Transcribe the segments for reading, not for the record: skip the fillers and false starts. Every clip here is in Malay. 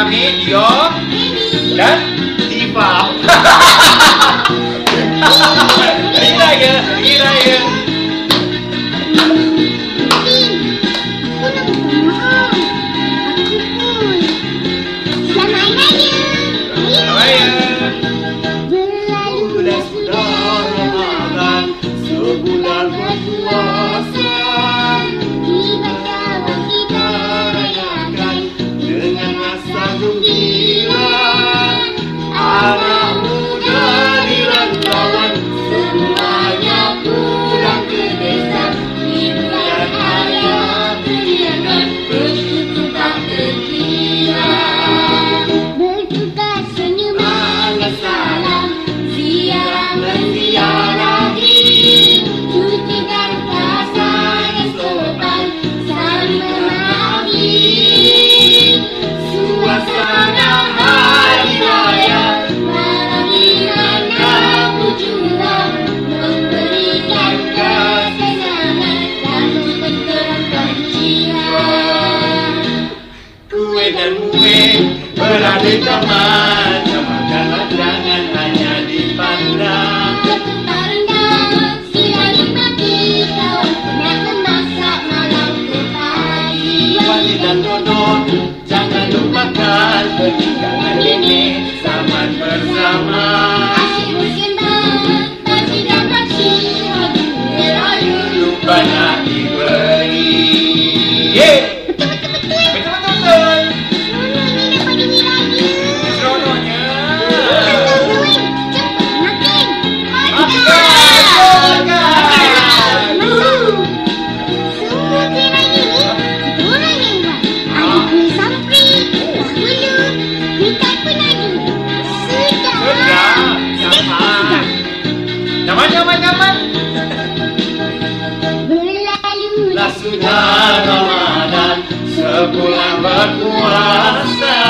kami Dio dan Diva. Hari Raya, Hari Raya. Beraneka macam-macam, jangan hanya dipandang. Ketupat rendang, siang nikmati, kawan pernah memasak malam ke pagi. Wali dan dodol, jangan lupakan perbincangan ini zaman bersama. Asyik bersimbang, pakcik dan pakcik, rayu-rayu, Lupa nak diberi. Betul-betul. Seronoknya. Nyaman. Lah sudah Ramadan, sebulan berpuasa.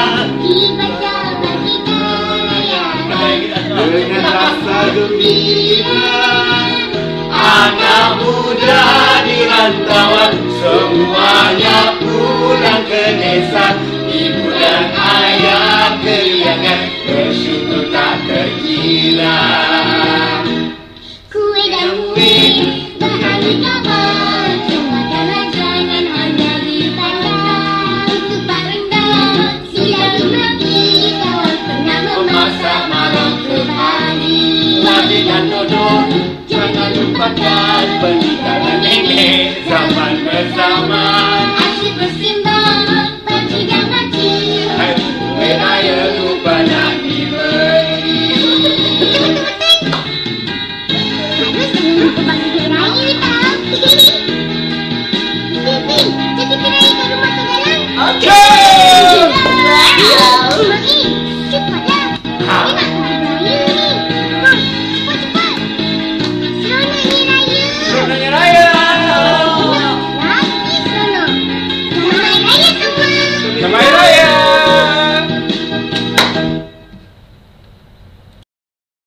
Dengan rasa gembira, anak muda di rantauan semuanya pulang ke desa. Ibu dan ayah keriangan bersyukur tak terkira. Kue dan kue, beraneka macam, makanan jangan hanya dipandang. Ketupat rendang, siang nikmati, kawan pernah memasak malam ke pagi. Wali dan dodol, jangan lupakan perbincangan ini zaman bersama.